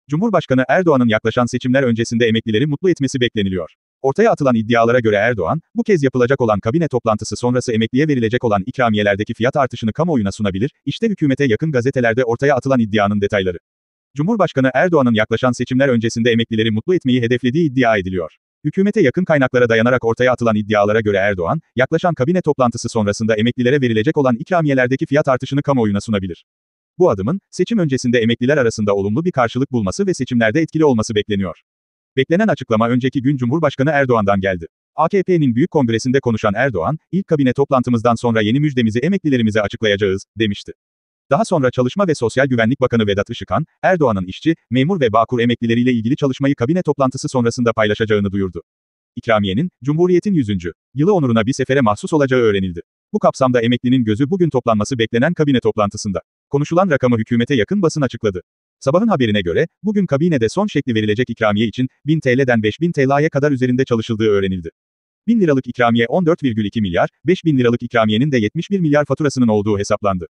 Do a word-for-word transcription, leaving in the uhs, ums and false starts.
Cumhurbaşkanı Erdoğan'ın yaklaşan seçimler öncesinde emeklileri mutlu etmesi bekleniliyor. Ortaya atılan iddialara göre Erdoğan, bu kez yapılacak olan kabine toplantısı sonrası emekliye verilecek olan ikramiyelerdeki fiyat artışını kamuoyuna sunabilir, işte hükümete yakın gazetelerde ortaya atılan iddianın detayları. Cumhurbaşkanı Erdoğan'ın yaklaşan seçimler öncesinde emeklileri mutlu etmeyi hedeflediği iddia ediliyor. Hükümete yakın kaynaklara dayanarak ortaya atılan iddialara göre Erdoğan, yaklaşan kabine toplantısı sonrasında emeklilere verilecek olan ikramiyelerdeki fiyat artışını kamuoyuna sunabilir. Bu adımın, seçim öncesinde emekliler arasında olumlu bir karşılık bulması ve seçimlerde etkili olması bekleniyor. Beklenen açıklama önceki gün Cumhurbaşkanı Erdoğan'dan geldi. A K P'nin büyük kongresinde konuşan Erdoğan, ilk kabine toplantımızdan sonra yeni müjdemizi emeklilerimize açıklayacağız, demişti. Daha sonra Çalışma ve Sosyal Güvenlik Bakanı Vedat Işıkhan, Erdoğan'ın işçi, memur ve Bağkur emeklileriyle ilgili çalışmayı kabine toplantısı sonrasında paylaşacağını duyurdu. İkramiyenin, Cumhuriyet'in yüzüncü yılı onuruna bir sefere mahsus olacağı öğrenildi. Bu kapsamda emeklinin gözü bugün toplanması beklenen kabine toplantısında. Konuşulan rakamı hükümete yakın basın açıkladı. Sabahın haberine göre, bugün kabinede son şekli verilecek ikramiye için, bin T L'den beş bin T L'ye kadar üzerinde çalışıldığı öğrenildi. bin liralık ikramiye on dört virgül iki milyar, beş bin liralık ikramiyenin de yetmiş bir milyar faturasının olduğu hesaplandı.